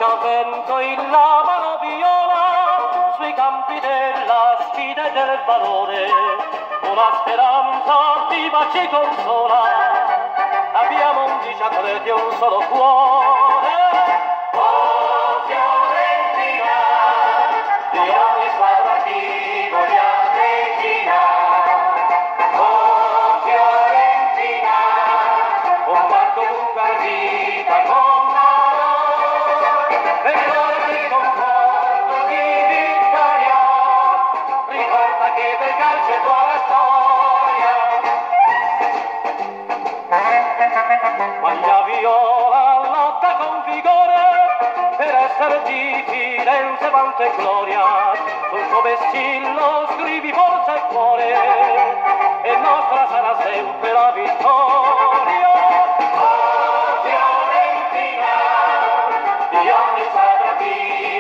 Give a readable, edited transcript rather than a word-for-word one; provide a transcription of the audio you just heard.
vento in la mano viola, sui campi della sfida e del valore, una speranza viva ci consola, abbiamo 11 atleti e un solo cuore. Oh Fiorentina, di ogni squadra ti vogliamo regina. Oh Fiorentina, combatto dunque a vita con valore, e con conforto di vittoria, ricorda che del calcio è tua la storia. Maglia viola lotta con vigore per essere di Firenze vanto e gloria, sul suo vessillo scrivi forza e cuore, e nostra sarà sempre la vittoria. Oh Fiorentina, di ogni squadra